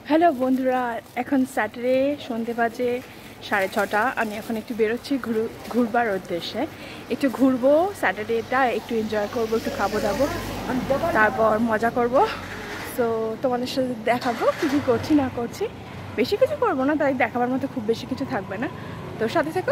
Hello বন্ধুরা, এখন Saturday সন্ধে বাজে 6:30। আমি এখন একটু বেরোচ্ছি ঘুরবার উদ্দেশ্যে। একটু ঘুরবো, স্যাটারডেটা একটু এনজয় করবো, একটু খাবো দাবো, তারপর মজা করব। তো তোমাদের সাথে দেখাবো কী কী করছি না করছি। বেশি কিছু করবো না, তাই দেখাবার মতো খুব বেশি কিছু থাকবে না। তো সাথে থেকো।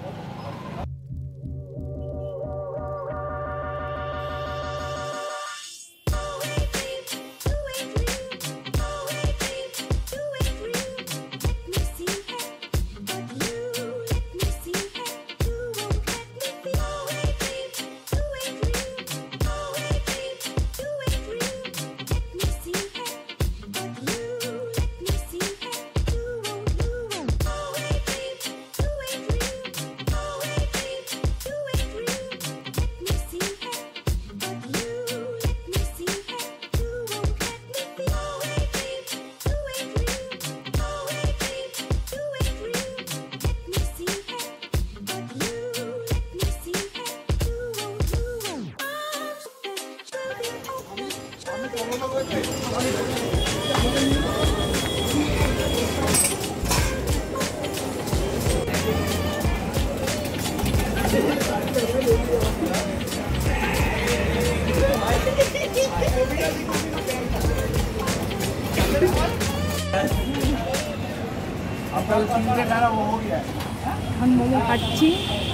हम मोमो खाচ্ছি।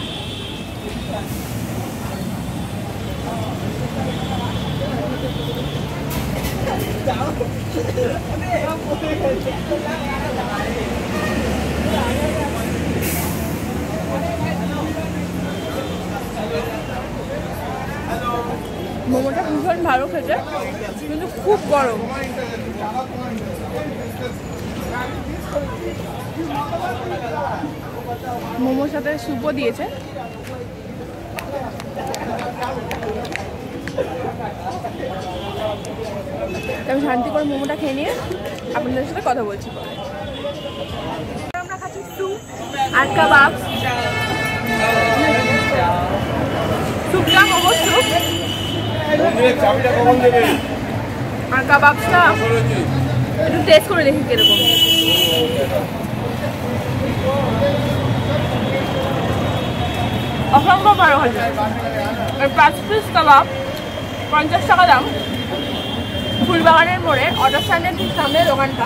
মোমোটা ভীষণ ভালো খেতে, কিন্তু খুব গরম। মোমোর সাথে স্যুপও দিয়েছে। আমি শান্তি করে মোমোটা খেয়ে নিয়ে আপনাদের সাথে কথা বলছি। আমরা খাচ্ছি স্যুপ আর কাবাব। স্যুপটা মোমোর স্যুপ আর কাবাবটা একটু টেস্ট করে দেখি কিরকম। অসম্ভব ভালো হয়েছে। 5 পিস কাবাব 50 টাকা দাম। ফুলবাগানের মোড়ে অটো স্ট্যান্ডের ঠিক সামনে দোকানটা।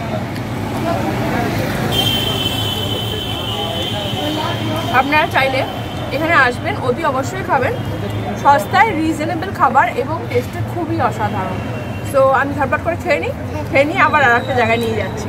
আপনারা চাইলে এখানে আসবেন, অতি অবশ্যই খাবেন। সস্তায় রিজনেবল খাবার এবং টেস্টে খুবই অসাধারণ। সো আমি ঝটপট করে খেয়ে নিই আবার আর একটা জায়গায় নিয়ে যাচ্ছি।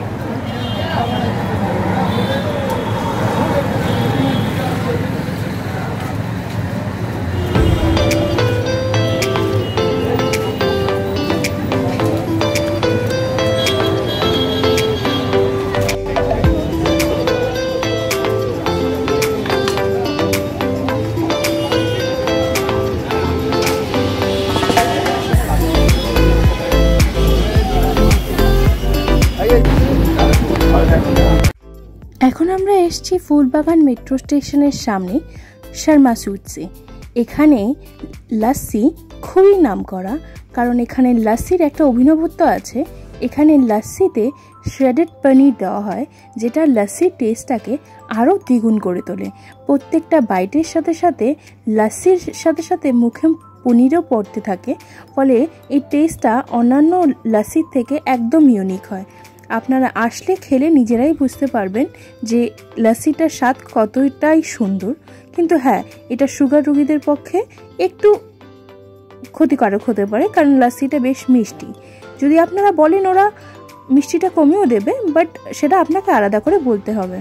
এখন আমরা এসেছি ফুলবাগান মেট্রো স্টেশনের সামনে শর্মা সুইটসে। এখানে লাস্সি খুবই নাম করা, কারণ এখানে লাস্সির একটা অভিনবত্ব আছে। এখানে লাস্সিতে শ্রেডেড পনির দেওয়া হয়, যেটা লাস্সির টেস্টটাকে আরও দ্বিগুণ করে তোলে। প্রত্যেকটা বাইটের সাথে সাথে লাস্সির সাথে সাথে মুখে পনিরও পড়তে থাকে, ফলে এই টেস্টটা অন্যান্য লাস্সির থেকে একদম ইউনিক হয়। আপনারা আসলে খেলে নিজেরাই বুঝতে পারবেন যে লাস্সিটার স্বাদ কতটাই সুন্দর। কিন্তু হ্যাঁ, এটা সুগার রোগীদের পক্ষে একটু ক্ষতিকারক হতে পারে, কারণ লাস্সিটা বেশ মিষ্টি। যদি আপনারা বলেন, ওরা মিষ্টিটা কমিয়েও দেবে, বাট সেটা আপনাকে আলাদা করে বলতে হবে।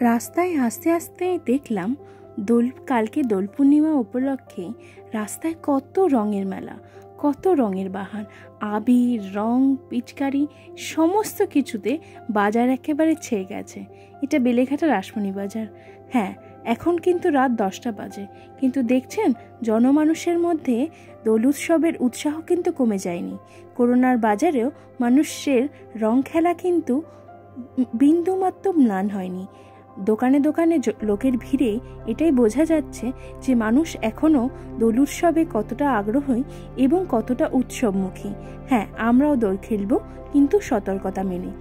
রাস্তায় আস্তে আস্তে দেখলাম কালকে দোল পূর্ণিমা উপলক্ষে রাস্তায় কত রঙের মেলা, কত রঙের বাহার, আবির, রং, পিচকারি সমস্ত কিছুতে বাজার একেবারে ছেয়ে গেছে। এটা বেলেঘাটা রাসমণি বাজার। হ্যাঁ, এখন কিন্তু রাত 10টা বাজে, কিন্তু দেখছেন জনমানুষের মধ্যে দোল উৎসবের উৎসাহ কিন্তু কমে যায়নি। করোনার বাজারেও মানুষের রং খেলা কিন্তু বিন্দুমাত্র ম্লান হয়নি। দোকানে দোকানে লোকের ভিড়ে এটাই বোঝা যাচ্ছে যে মানুষ এখনও দোল উৎসবে কতটা আগ্রহী এবং কতটা উৎসবমুখী। হ্যাঁ, আমরাও দোল খেলবো, কিন্তু সতর্কতা মেনে,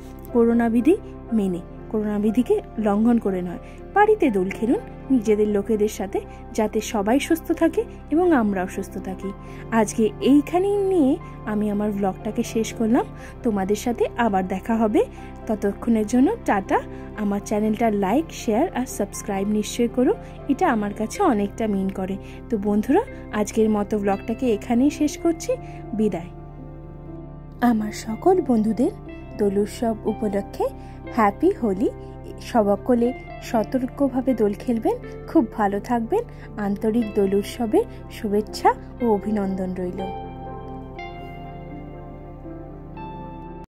করোনা বিধিকে লঙ্ঘন করে নয়। বাড়িতে দোল খেলুন নিজেদের লোকেদের সাথে, যাতে সবাই সুস্থ থাকে এবং আমরাও সুস্থ থাকি। আজকে এইখানেই নিয়ে আমি আমার ব্লগটাকে শেষ করলাম। তোমাদের সাথে আবার দেখা হবে, ততক্ষণের জন্য টাটা। আমার চ্যানেলটা লাইক, শেয়ার আর সাবস্ক্রাইব নিশ্চয়ই করো, এটা আমার কাছে অনেকটা মিন করে। তো বন্ধুরা, আজকের মতো ব্লগটাকে এখানেই শেষ করছি। বিদায়। আমার সকল বন্ধুদের দোল উৎসব উপলক্ষে হ্যাপি হোলি। সকলে সতর্কভাবে দোল খেলবেন, খুব ভালো থাকবেন। আন্তরিক দোল উৎসবের শুভেচ্ছা ও অভিনন্দন রইল।